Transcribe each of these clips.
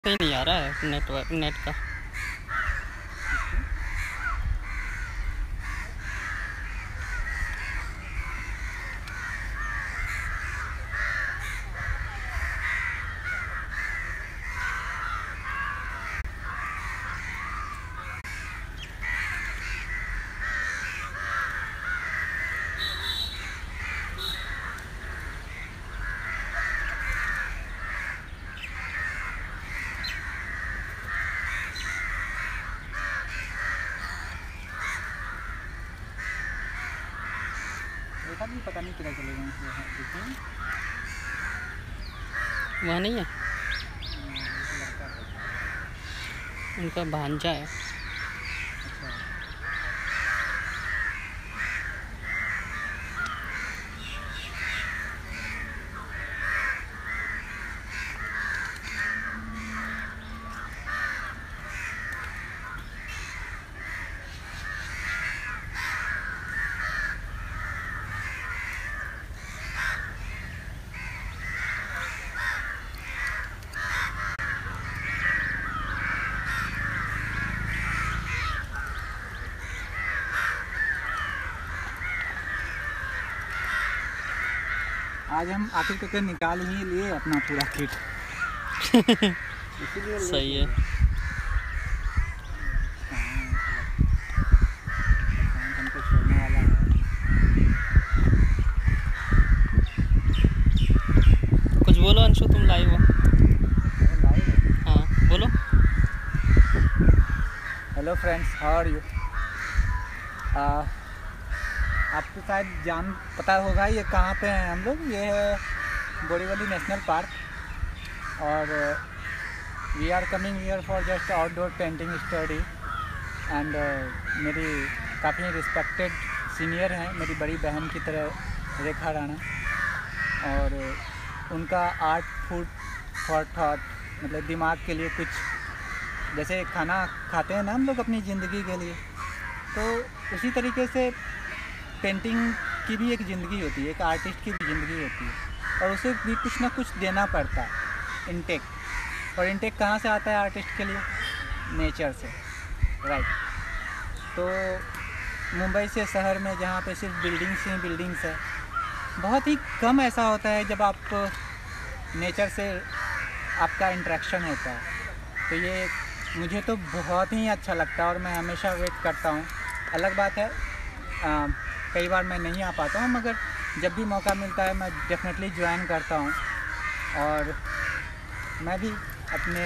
कहीं नहीं आ रहा है नेटवर्क नेट का। रेखा भी पता नहीं किधर चले गए। वहाँ नहीं है, उनका भांजा है। आज हम आखिर करके निकाल ही लिए अपना पूरा किट। इसीलिए सही है। हमको छोड़ने वाला है। कुछ बोलो अंशु, तुम लाइव हो। लाइव हाँ बोलो। Hello friends, how are you. आपको शायद पता होगा ये कहाँ पे हैं हम लोग। ये है बोरीवली नेशनल पार्क और we are coming here for just outdoor painting study. And मेरी काफ़ी रिस्पेक्टेड सीनियर हैं, मेरी बड़ी बहन की तरह रेखा राणा, और उनका आर्ट फूड फॉर थॉट, मतलब दिमाग के लिए कुछ, जैसे खाना खाते हैं ना हम लोग अपनी ज़िंदगी के लिए, तो उसी तरीके से पेंटिंग की भी एक ज़िंदगी होती है, एक आर्टिस्ट की भी ज़िंदगी होती है, और उसे भी कुछ ना कुछ देना पड़ता है, इनटेक। और इनटेक कहाँ से आता है आर्टिस्ट के लिए? नेचर से, राइट। तो मुंबई से शहर में जहाँ पे सिर्फ बिल्डिंग्स ही बिल्डिंग्स है, बहुत ही कम ऐसा होता है जब आप नेचर से आपका इंटरेक्शन होता है। तो ये मुझे तो बहुत ही अच्छा लगता है और मैं हमेशा वेट करता हूँ। अलग बात है कई बार मैं नहीं आ पाता हूँ, मगर जब भी मौका मिलता है मैं डेफिनेटली ज्वाइन करता हूँ। और मैं भी अपने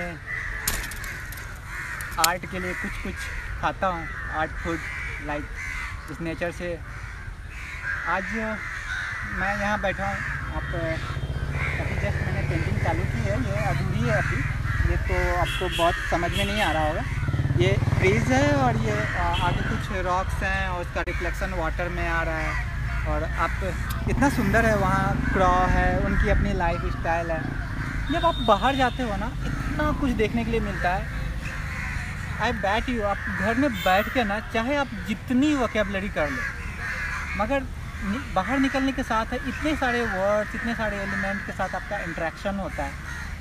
आर्ट के लिए कुछ कुछ खाता हूँ, आर्ट फूड लाइक इस नेचर से। आज मैं यहाँ बैठा हूँ, आप अभी जस्ट मैंने पेंटिंग चालू की है, ये अधूरी है अभी, ये तो आपको बहुत समझ में नहीं आ रहा होगा। ये ट्रीज़ है और ये आगे कुछ रॉक्स हैं और उसका रिफ्लेक्शन वाटर में आ रहा है, और आप इतना सुंदर है, वहाँ क्रॉ है, उनकी अपनी लाइफ स्टाइल है। जब आप बाहर जाते हो ना, इतना कुछ देखने के लिए मिलता है। आई बैट यू, आप घर में बैठ के ना, चाहे आप जितनी वोकैबुलरी कर लो, मगर बाहर निकलने के साथ है इतने सारे वर्ड्स, इतने सारे एलिमेंट के साथ आपका इंटरेक्शन होता है।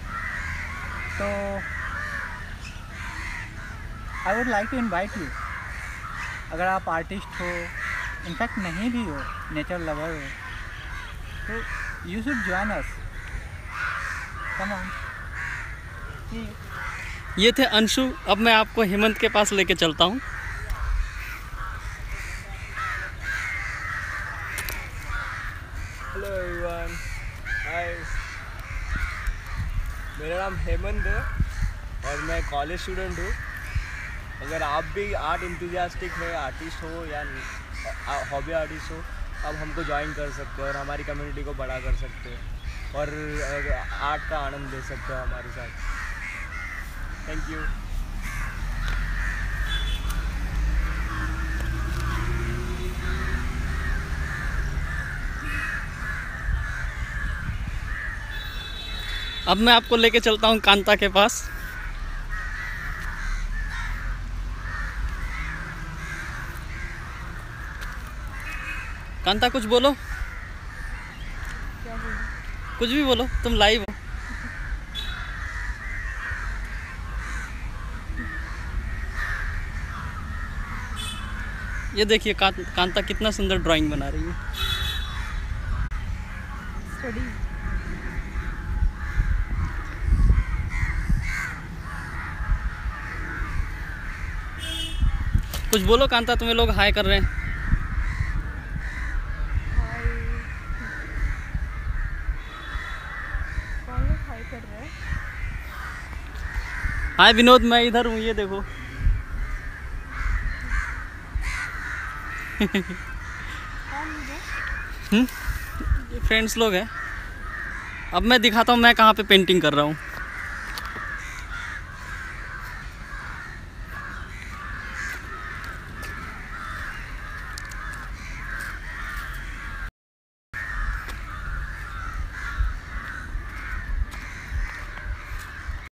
तो I would like to invite you, अगर आप आर्टिस्ट हो, इनफैक्ट नहीं भी हो, नेचर लवर हो, तो you should join us, come on. ये थे अंशु, अब मैं आपको हेमंत के पास लेके चलता हूँ। हेलो एवरीवन, हाय, मेरा नाम हेमंत है और मैं कॉलेज स्टूडेंट हूँ। अगर आप भी आर्ट इंथुजियास्टिक है, आर्टिस्ट हो या हॉबी आर्टिस्ट हो, आप हमको ज्वाइन कर सकते हो और हमारी कम्युनिटी को बड़ा कर सकते हो और आर्ट का आनंद ले सकते हो हमारे साथ। Thank you. अब मैं आपको लेके चलता हूँ कांता के पास। कांता कुछ बोलो। क्या बोलूं? कुछ भी बोलो, तुम लाइव हो। ये देखिए कांता कितना सुंदर ड्राइंग बना रही है। कुछ बोलो कांता, तुम्हें लोग हाय कर रहे हैं। कौन लोग हाय कर रहे हैं? हाय विनोद, मैं इधर हूँ, ये देखो। ये फ्रेंड्स लोग हैं। अब मैं दिखाता हूँ मैं कहाँ पे पेंटिंग कर रहा हूँ।